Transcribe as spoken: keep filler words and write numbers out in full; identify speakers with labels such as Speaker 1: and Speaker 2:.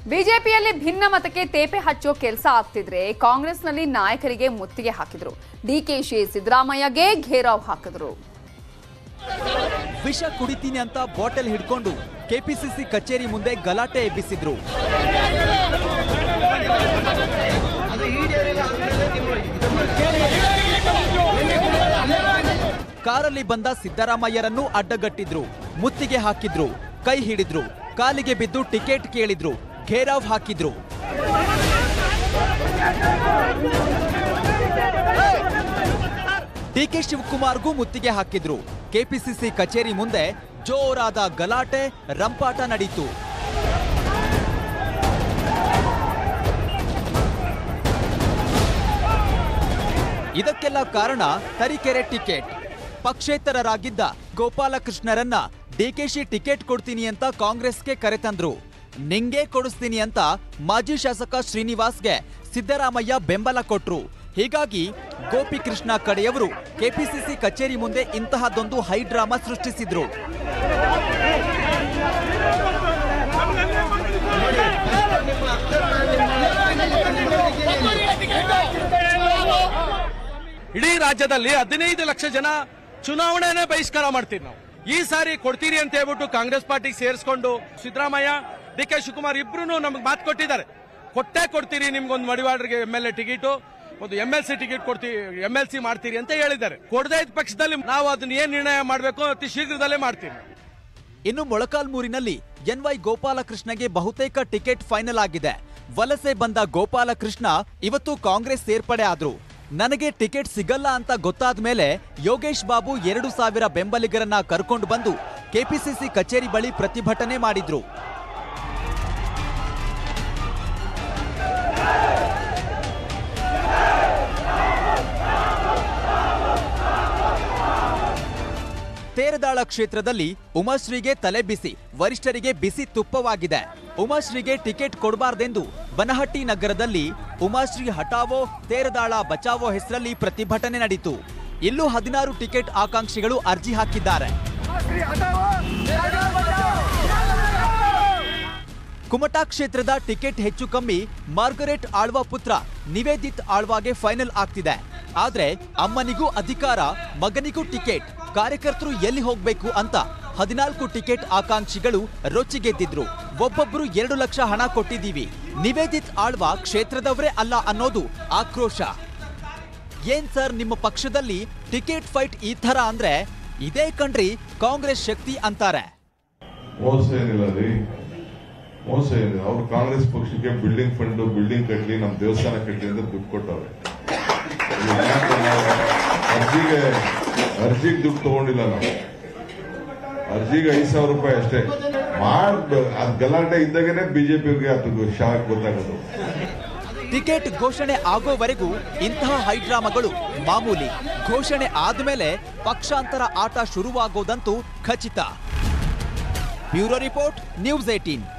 Speaker 1: ಬಿಜೆಪಿಯಲ್ಲಿ ಭಿನ್ನಮತಕ್ಕೆ ತೇಪೆ ಹಚ್ಚೋ ಕೆಲಸ ಆಗ್ತಿದ್ರೆ ಕಾಂಗ್ರೆಸ್ನಲ್ಲಿ ನಾಯಕರಿಗೆ ಮುತ್ತಿಗೆ ಹಾಕಿದ್ರು. ಡಿಕೆಶಿ ಸಿದ್ದರಾಮಯ್ಯಗೆ ಘೇರಾವ್ ಹಾಕಿದ್ರು.
Speaker 2: ವಿಷ ಕುಡಿತೀನಿ ಅಂತ ಬಾಟಲ್ ಹಿಡ್ಕೊಂಡು ಕೆಪಿಸಿಸಿ ಕಚೇರಿ ಮುಂದೆ ಗಲಾಟೆ ಎಬ್ಬಿಸಿದ್ರು. ಕಾರಲ್ಲಿ ಬಂದ ಸಿದ್ದರಾಮಯ್ಯರನ್ನು ಅಡ್ಡಗಟ್ಟಿದ್ರು, ಮುತ್ತಿಗೆ ಹಾಕಿದ್ರು, ಕೈ ಹಿಡಿದ್ರು, ಕಾಲಿಗೆ ಬಿದ್ದು ಟಿಕೆಟ್ ಕೇಳಿದ್ರು, ಘೇರಾವ್ ಹಾಕಿದ್ರು. ಡಿಕೆ ಶಿವಕುಮಾರ್ಗೂ ಮುತ್ತಿಗೆ ಹಾಕಿದ್ರು. ಕೆಪಿಸಿಸಿ ಕಚೇರಿ ಮುಂದೆ ಜೋರಾದ ಗಲಾಟೆ, ರಂಪಾಟ ನಡೆಯಿತು. ಇದಕ್ಕೆಲ್ಲ ಕಾರಣ ತರೀಕೆರೆ ಟಿಕೆಟ್. ಪಕ್ಷೇತರರಾಗಿದ್ದ ಗೋಪಾಲಕೃಷ್ಣರನ್ನ ಡಿಕೆಶಿ ಟಿಕೆಟ್ ಕೊಡ್ತೀನಿ ಅಂತ ಕಾಂಗ್ರೆಸ್ಗೆ ಕರೆತಂದ್ರು. ನಿಂಗೆ ಕೊಡಿಸ್ತೀನಿ ಅಂತ ಮಾಜಿ ಶಾಸಕ ಶ್ರೀನಿವಾಸ್ಗೆ ಸಿದ್ದರಾಮಯ್ಯ ಬೆಂಬಲ ಕೊಟ್ರು. ಹೀಗಾಗಿ ಗೋಪಿಕೃಷ್ಣ ಕಡೆಯವರು ಕೆಪಿಸಿಸಿ ಕಚೇರಿ ಮುಂದೆ ಇಂತಹದೊಂದು ಹೈ ಡ್ರಾಮಾ ಸೃಷ್ಟಿಸಿದ್ರು.
Speaker 3: ಇಡೀ ರಾಜ್ಯದಲ್ಲಿ ಹದಿನೈದು ಲಕ್ಷ ಜನ ಚುನಾವಣೆನೇ ಬಹಿಷ್ಕಾರ ಮಾಡ್ತೀವಿ ನಾವು. ಈ ಸಾರಿ ಕೊಡ್ತೀರಿ ಅಂತ ಹೇಳ್ಬಿಟ್ಟು ಕಾಂಗ್ರೆಸ್ ಪಾರ್ಟಿಗೆ ಸೇರಿಸ್ಕೊಂಡು ಸಿದ್ದರಾಮಯ್ಯ ಡಿ ಕೆ ಶಿವಕುಮಾರ್ ಇಬ್ರು ನಮ್ಗೆ ಮಾತು ಕೊಟ್ಟಿದ್ದಾರೆ. ಕೊಟ್ಟೆ ಕೊಡ್ತೀರಿ, ನಿಮ್ಗೊಂದು ಮಡಿವಾಡ್ರಿಗೆ ಎಂ ಎಲ್ ಎ ಟಿಕೆಟ್, ಒಂದು ಎಂ ಎಲ್ ಸಿ ಟಿಕೆಟ್ ಕೊಡ್ತೀವಿ, ಎಂ ಎಲ್ ಸಿ ಮಾಡ್ತೀರಿ ಅಂತ ಹೇಳಿದ್ದಾರೆ. ಕೊಡದೇ ಇದ್ದ ಪಕ್ಷದಲ್ಲಿ ನಾವು ಅದನ್ನ ಏನ್ ನಿರ್ಣಯ ಮಾಡಬೇಕು ಅತಿ ಶೀಘ್ರದಲ್ಲೇ ಮಾಡ್ತೀವಿ.
Speaker 2: ಇನ್ನು ಮೊಳಕಾಲ್ಮೂರಿನಲ್ಲಿ ಎನ್ ವೈ ಗೋಪಾಲಕೃಷ್ಣಗೆ ಬಹುತೇಕ ಟಿಕೆಟ್ ಫೈನಲ್ ಆಗಿದೆ. ವಲಸೆ ಬಂದ ಗೋಪಾಲಕೃಷ್ಣ ಇವತ್ತು ಕಾಂಗ್ರೆಸ್ ಸೇರ್ಪಡೆ ಆದ್ರು. ನನಗೆ ಟಿಕೆಟ್ ಸಿಗಲ್ಲ ಅಂತ ಗೊತ್ತಾದ ಮೇಲೆ ಯೋಗೇಶ್ ಬಾಬು ಎರಡು ಸಾವಿರ ಬೆಂಬಲಿಗರನ್ನ ಕರ್ಕೊಂಡು ಬಂದು ಕೆಪಿಸಿಸಿ ಕಚೇರಿ ಬಳಿ ಪ್ರತಿಭಟನೆ ಮಾಡಿದ್ರು. ತೇರದಾಳ ಕ್ಷೇತ್ರದಲ್ಲಿ ಉಮಾಶ್ರೀಗೆ ತಲೆ ಬಿಸಿ, ವರಿಷ್ಠರಿಗೆ ಬಿಸಿ ತುಪ್ಪವಾಗಿದೆ. ಉಮಾಶ್ರೀಗೆ ಟಿಕೆಟ್ ಕೊಡಬಾರ್ದೆಂದು ಬನಹಟ್ಟಿ ನಗರದಲ್ಲಿ ಉಮಾಶ್ರೀ ಹಟಾವೋ ತೇರದಾಳ ಬಚಾವೋ ಹೆಸರಲ್ಲಿ ಪ್ರತಿಭಟನೆ ನಡೆಯಿತು. ಇಲ್ಲೂ ಹದಿನಾರು ಟಿಕೆಟ್ ಆಕಾಂಕ್ಷಿಗಳು ಅರ್ಜಿ ಹಾಕಿದ್ದಾರೆ. ಕುಮಟಾ ಕ್ಷೇತ್ರದ ಟಿಕೆಟ್ ಹೆಚ್ಚು ಕಮ್ಮಿ ಮಾರ್ಗರೆಟ್ ಆಳ್ವಾ ಪುತ್ರ ನಿವೇದಿತ್ ಆಳ್ವಾಗೆ ಫೈನಲ್ ಆಗ್ತಿದೆ. ಆದ್ರೆ ಅಮ್ಮನಿಗೂ ಅಧಿಕಾರ, ಮಗನಿಗೂ ಟಿಕೆಟ್, ಕಾರ್ಯಕರ್ತರು ಎಲ್ಲಿ ಹೋಗ್ಬೇಕು ಅಂತ ಹದಿನಾಲ್ಕು ಟಿಕೆಟ್ ಆಕಾಂಕ್ಷಿಗಳು ರೊಚ್ಚಿಗೆದ್ದಿದ್ರು. ಒಬ್ಬೊಬ್ರು ಎರಡು ಲಕ್ಷ ಹಣ ಕೊಟ್ಟಿದ್ದೀವಿ, ನಿವೇದಿತ್ ಆಳ್ವಾ ಕ್ಷೇತ್ರದವರೇ ಅಲ್ಲ ಅನ್ನೋದು ಆಕ್ರೋಶ. ಏನ್ ಸರ್ ನಿಮ್ಮ ಪಕ್ಷದಲ್ಲಿ ಟಿಕೆಟ್ ಫೈಟ್ ಈ ತರ ಅಂದ್ರೆ ಇದೇ ಕಣ್ರಿ ಕಾಂಗ್ರೆಸ್ ಶಕ್ತಿ ಅಂತಾರೆ.
Speaker 4: ಮೋಸ ಏನಿಲ್ಲ ರೀ, ಮೋಸ ಏನಿಲ್ಲ. ಅವ್ರು ಕಾಂಗ್ರೆಸ್ ಪಕ್ಷಕ್ಕೆ ಬಿಲ್ಡಿಂಗ್ ಫಂಡ್ ಬಿಲ್ಡಿಂಗ್ ಕಟ್ಲಿ, ನಮ್ ದೇವಸ್ಥಾನ ಕಟ್ಲಿ ಅಂತ ದುಡ್ಡು ಕೊಟ್ಟವ್ರೆ. ಅರ್ಜಿಗೆ ಅರ್ಜಿಗೆ ದುಡ್ಡು ತಗೊಂಡಿಲ್ಲ ನಾವು. ಅರ್ಜಿಗೆ ಐದು ಸಾವಿರ ರೂಪಾಯಿ ಅಷ್ಟೇ ಮಾಡ್ ಅದ್ ಗಲಾಟೆ ಇದ್ದಾಗನೇ ಬಿಜೆಪಿಗೆ ಅದು ಶಾಕ್ ಗೊತ್ತಾಗೋದು.
Speaker 2: ಟಿಕೆಟ್ ಘೋಷಣೆ ಆಗೋವರೆಗೂ ಇಂತಹ ಹೈಡ್ರಾಮಾಗಳು ಮಾಮೂಲಿ. ಘೋಷಣೆ ಆದ್ಮೇಲೆ ಪಕ್ಷಾಂತರ ಆಟ ಶುರುವಾಗೋದಂತೂ ಖಚಿತ. Bureau report, news eighteen.